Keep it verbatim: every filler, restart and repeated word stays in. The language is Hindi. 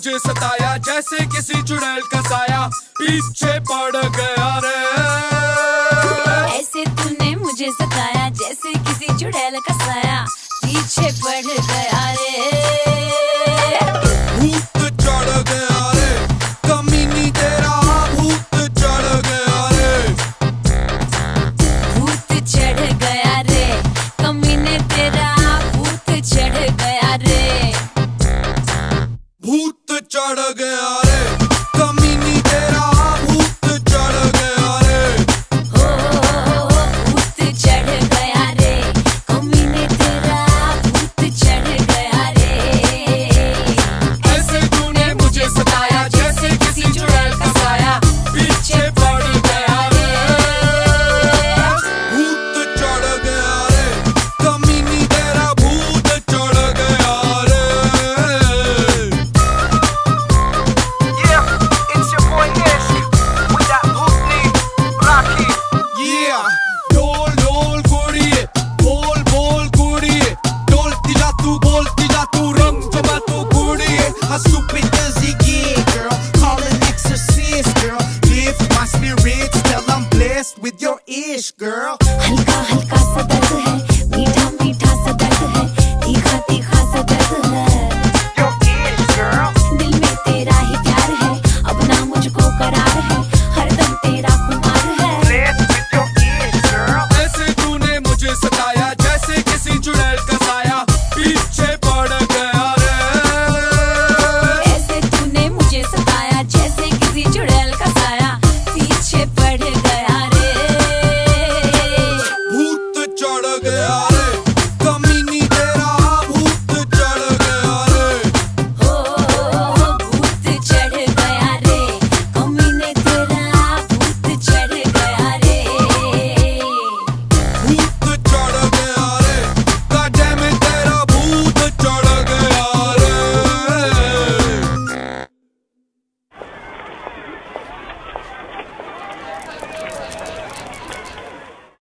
मुझे सताया जैसे किसी चुड़ैल का साया, पीछे पड़ गया रे। ऐसे तूने मुझे सताया जैसे किसी चुड़ैल का साया, पीछे पड़ गया रे। भूत चढ़ गया रे, कमीनी तेरा भूत चढ़ गया रे। भूत चढ़ गया रे, कमीने तेरा भूत चढ़ गया रे। भूत चढ़ गया रे, कमीनी तेरा भूत चढ़ गया रे। हो भूत चढ़ गया रे, कमीने तेरा भूत चढ़ गया रे। ऐसे तूने मुझे सताया जैसे किसी चुड़ैल का साया, पीछे पड़ गया रे। भूत चढ़ गया रे, कमीनी तेरा भूत चढ़ गया रे। Yeah, डोल डोल कुड़िए, बोल बोल कुड़िए, डोलती जा तू बोलती जा तू, रंग जमा तू कुड़िए। How stupid does it get, girl? Call an exorcist, girl. Lift my spirits till I'm blessed with your ish, girl. हल्का हल्का सा दर्द है, मीठा मीठा सा दर्द है, तीखा तीखा सा दर्द है। Your ish, girl. दिल में तेरा ही प्यार है, अब ना मुझको करार है, हरदम तेरा खुमार है। Blessed with your ish, girl. ऐसे तूने मुझे सताया जैसे किसी चुड़ैल का साया, पीछे पड़ गया रे। ऐसे तूने मुझे सताया जैसे किसी चुड़ैल का साया, पीछे पड़ गया रे। भूत चढ़ गया